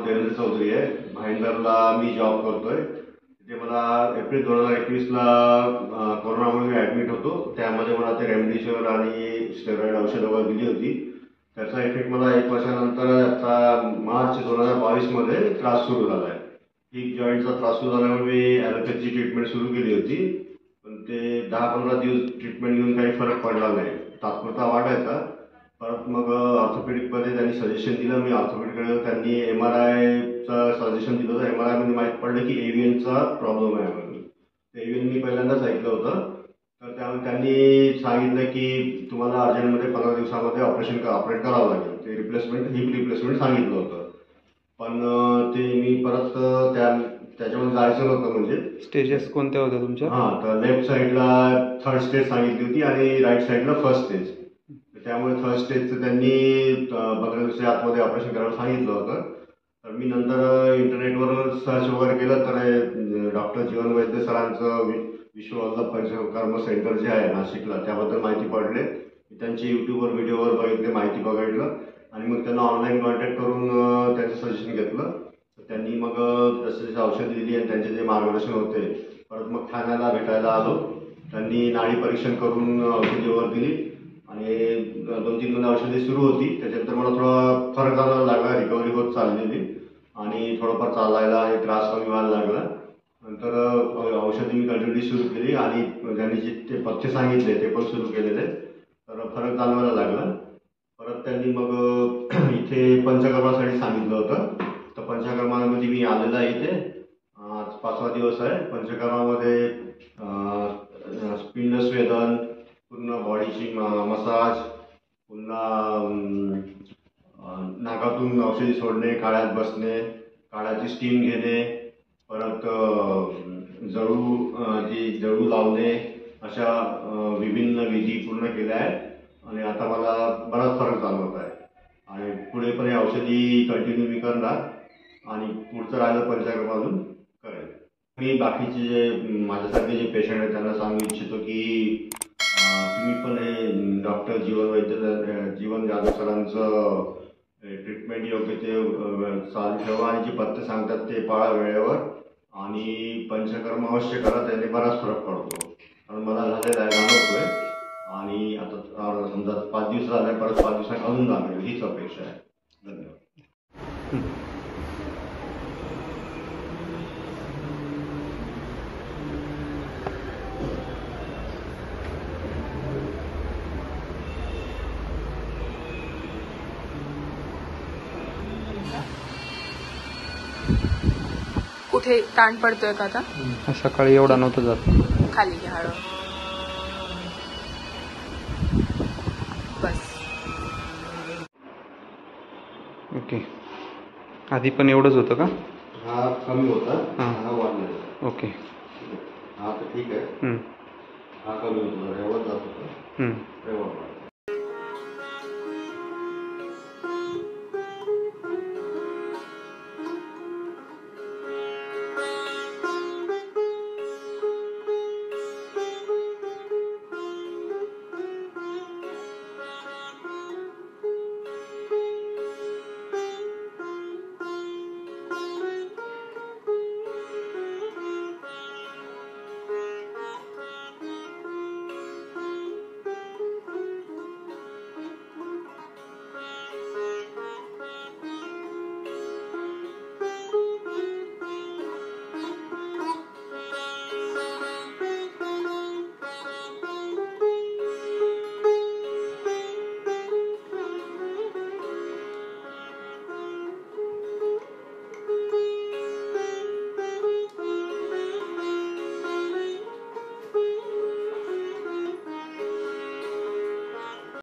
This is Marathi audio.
देवेंद्र चौधरी आहे. भाईंदरला मी जॉब करतोय. तिथे मला एप्रिल 2021ला कोरोनामुळे ॲडमिट होतो. त्यामध्ये मला ते रेमडेसिवीर आणि स्टेरॉइड औषधं वगैरे दिली होती. त्याचा इफेक्ट मला 1 वर्षानंतर आता मार्च 2022मध्ये त्रास सुरू झाला आहे. हिप जॉईंटचा त्रास सुरू झाल्यामुळे मी ॲलोपॅथीची ट्रीटमेंट सुरू केली होती. पण ते 10-15 दिवस ट्रीटमेंट घेऊन काही फरक पडला नाही. तात्पुरता वाढायचा. परत मग ऑर्थोपेडिकमध्ये त्यांनी सजेशन दिलं. मी ऑर्थोपेडिककडे त्यांनी MRIचं सजेशन दिलं. तर MRIमध्ये माहीत पडलं की एव्हियनचा प्रॉब्लेम आहे म्हणून. एव्हियन मी पहिल्यांदाच ऐकलं होतं. तर त्यामुळे त्यांनी सांगितलं की तुम्हाला अर्जंटमध्ये 15 दिवसामध्ये ऑपरेट करावं लागेल. ते हिप रिप्लेसमेंट सांगितलं होतं. पण ते मी परत त्याच्यामध्ये जायचं नव्हतं. म्हणजे स्टेजेस कोणत्या होत्या तुमच्या? हां, तर लेफ्ट साईडला 3rd स्टेज सांगितली होती आणि राईट साईडला 1st स्टेज. त्यामुळे 3rd स्टेजचं त्यांनी 15 दिवसाच्या आतमध्ये ऑपरेशन करायला सांगितलं होतं. तर मी नंतर इंटरनेटवर सर्च वगैरे केलं तर डॉक्टर जीवन वैद्य सरांचं विश्व वल्लभ पंचकर्म सेंटर जे आहे नाशिकला त्याबद्दल माहिती पडले. मी त्यांचे यूट्यूबवर व्हिडिओवर बघितले, माहिती बघितलं आणि मग त्यांना ऑनलाईन कॉन्टॅक्ट करून त्यांचं सजेशन घेतलं. तर त्यांनी मग जसे औषधं दिली आणि त्यांचे जे मार्गदर्शन होते. परत मग ठाण्याला भेटायला आलो. त्यांनी नाडी परीक्षण करून औषधी वगैरे दिली आणि 2-3 महिने औषधी सुरू होती. त्याच्यानंतर मला थोडा फरक जाणवायला लागला. रिकव्हरी होत चाललेली आणि थोडंफार चालायला आणि त्रास कमी व्हायला लागला. नंतर औषधी मी कंटिन्युअली सुरू केली आणि त्यांनी जे ते पथ्य सांगितले ते पण सुरू केलेले. तर फरक जाणवायला लागला. परत त्यांनी मग इथे पंचकर्मासाठी सांगितलं होतं. तर पंचकर्मामध्ये मी आलेला आहे इथे. आज 5वा दिवस आहे. पंचकर्मामध्ये पिंडस्वेदन, पूर्ण बॉडीची मसाज, पुन्हा नाकातून औषधी सोडणे, काळ्यात बसणे, काळ्याची स्टीम घेणे, परत जळू लावणे, अशा विभिन्न विधी पूर्ण केल्या आहेत आणि आता मला बराच फरक जाणवत आहे. आणि पुढे पण हे औषधी कंटिन्यू मी करणार आणि पुढचं राहिलं पंचकर्म अजून करेल. मी बाकीचे जे माझ्यासारखे जे पेशंट आहेत त्यांना सांगू इच्छितो की तुम्ही पण हे डॉक्टर जीवन जाधव सरांचं ट्रीटमेंट योग्य ते चालू ठेवा आणि जे पथ्य सांगतात ते पाळा वेळेवर आणि पंचकर्म अवश्य करा. त्याने बराच फरक पडतो. कारण मला झालेला आहे, जाणवतोय आणि आता समजा 5 दिवस झाले, परत 5 दिवसांनी अजून जाणवेल हीच अपेक्षा आहे. धन्यवाद. कुठे ताण पडतोय का आता? सकाळी एवढा नव्हतं जात. खाली घ्या हळू. बस. ओके. आधी पण एवढंच होतं का? हा कमी होता. हां. हा वाढला. ओके. हा तर ठीक आहे. हा कमी होता. एवढं जात होतं.